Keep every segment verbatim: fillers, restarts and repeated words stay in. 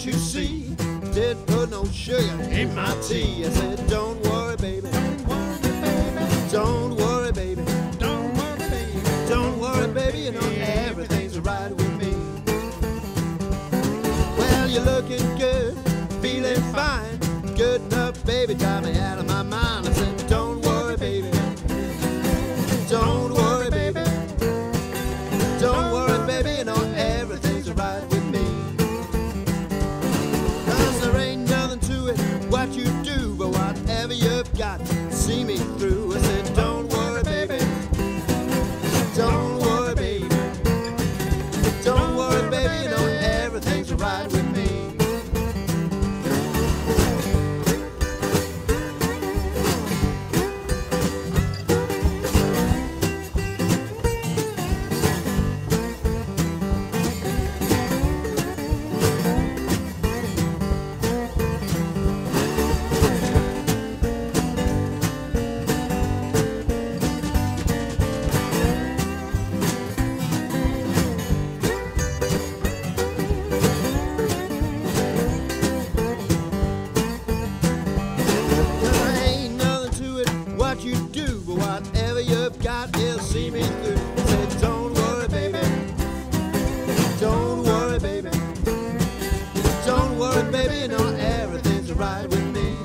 Don't you see? Didn't put no sugar in my tea. I said, don't worry, baby. Don't worry, baby. Don't worry, baby. Don't worry, baby. You know everything's right with me. Well, you're looking good, feeling fine, good enough, baby. Drive me out of my mind. I said, don't worry, baby. Don't worry, baby. Don't worry, baby. You know everything's right with me. 'Cause there ain't nothing to it, what you do, but whatever you've got, see me through. I said, don't worry, baby. Don't worry, baby. Don't worry, baby. You know everything's right with me. You do, but whatever you've got, it'll see me through. Say, don't worry, baby. Don't worry, baby. Don't worry, baby. You know everything's right with me.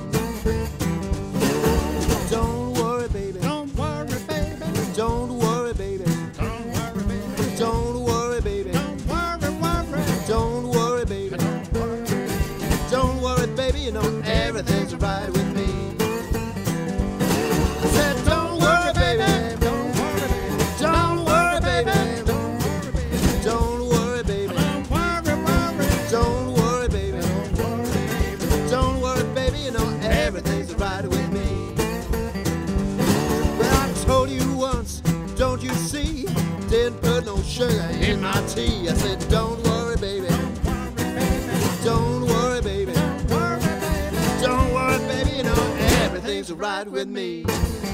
Don't worry, baby. Don't worry, baby. Don't worry, baby. Don't worry, baby. Don't worry, baby. Don't worry, worry. Don't worry, baby. Don't worry, don't worry, baby. You know everything's right with me. Don't worry, baby. Don't worry, baby. Don't worry, baby. Don't worry, baby. Don't worry, baby. Don't worry, baby. You know everything's right with me. Well, I told you once, don't you see? Didn't put no sugar in my tea. I said, don't worry, baby. Don't worry, baby. Don't worry, baby. You know everything's right with me.